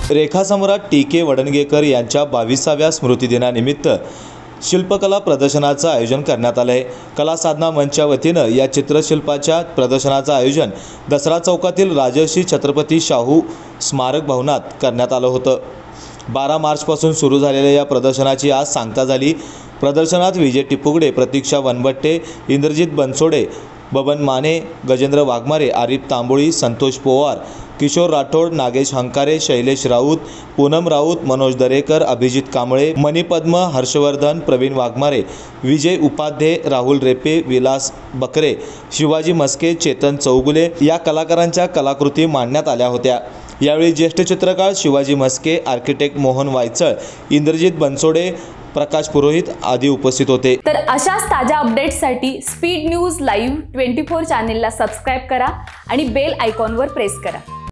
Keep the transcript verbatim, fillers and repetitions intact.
रेखा सम्राट T के वडणगेकर यांच्या बावीसाव्या स्मृतिदिनानिमित्त शिल्पकला प्रदर्शनाचं आयोजन करण्यात आलं आहे। कला साधना मंचच्या वतीनं या चित्रशिल्पाच्या प्रदर्शनाचं आयोजन दसरा चौकातील राजर्षी छत्रपती शाहू स्मारक भवनात करण्यात आलं होतं। बारा मार्चपासून सुरू झालेल्या या प्रदर्शनाची आज सांगता झाली। प्रदर्शनात विजय टिपुगडे, प्रतीक्षा वनवट्टे, इंद्रजित बनसोडे, बबन माने, गजेंद्र वाघमारे, आरिफ तांबोळी, संतोष पोवार, किशोर राठोड, नागेश हंकारे, शैलेश राऊत, पूनम राऊत, मनोज दरेकर, अभिजित कांबळे, मणिपद्म, हर्षवर्धन, प्रवीण वाघमारे, विजय उपाध्ये, राहुल रेपे, विलास बकरे, शिवाजी मस्के, चेतन चौगुले या कलाकारांच्या कलाकृती मांडण्यात आल्या होत्या। यावेळी ज्येष्ठ चित्रकार शिवाजी मस्के, आर्किटेक्ट मोहन वायचळ, इंद्रजित बनसोडे, प्रकाश पुरोहित आदी उपस्थित होते। तर अशाच ताज्या अपडेट्ससाठी स्पीड न्यूज लाईव्ह चोवीस चॅनेलला सबस्क्राइब करा आणि बेल आयकॉनवर प्रेस करा।